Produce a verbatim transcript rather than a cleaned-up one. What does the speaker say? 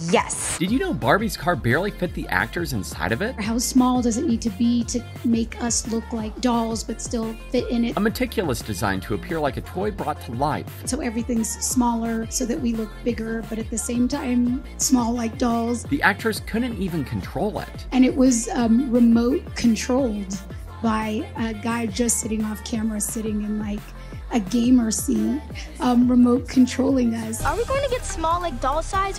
Yes. Did you know Barbie's car barely fit the actors inside of it? How small does it need to be to make us look like dolls but still fit in it? A meticulous design to appear like a toy brought to life. So everything's smaller so that we look bigger, but at the same time, small like dolls. The actors couldn't even control it. And it was um, remote controlled by a guy just sitting off camera, sitting in like a gamer seat, um, remote controlling us. Are we going to get small like doll size?